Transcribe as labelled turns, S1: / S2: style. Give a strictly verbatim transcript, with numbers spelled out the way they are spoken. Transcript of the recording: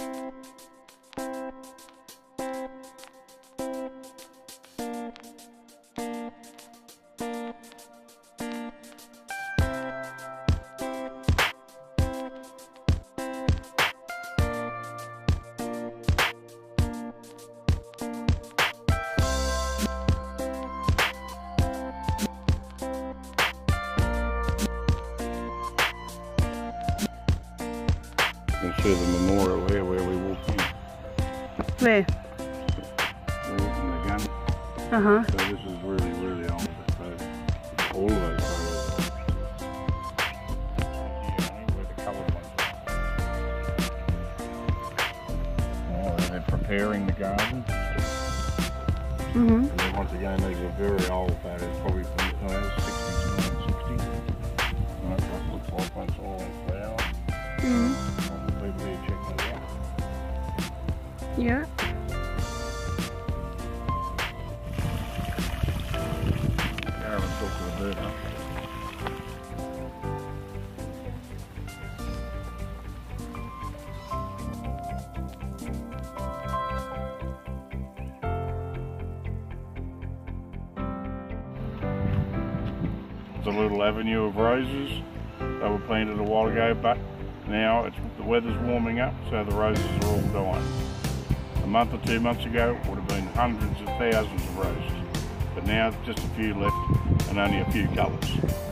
S1: You can see the memorial here where we walked in.
S2: Where?
S1: We're walking the gun.
S2: Uh-huh.
S1: So this is really, really old. So all of those photos. Yeah, where the coloured ones are. Oh, they're preparing the garden.
S2: Mm-hmm.
S1: And then once again, these are very old photos, probably from the sixties, nineteen sixties. Right, that looks like that's all in flower.
S2: Mm-hmm.
S1: People here checking it out.
S2: Yeah.
S1: Go and talk to the bird, huh? It's a little avenue of roses. They were planted a while ago, but now it's, the weather's warming up, so the roses are all dying. A month or two months ago, it would have been hundreds of thousands of roses, but now just a few left and only a few colours.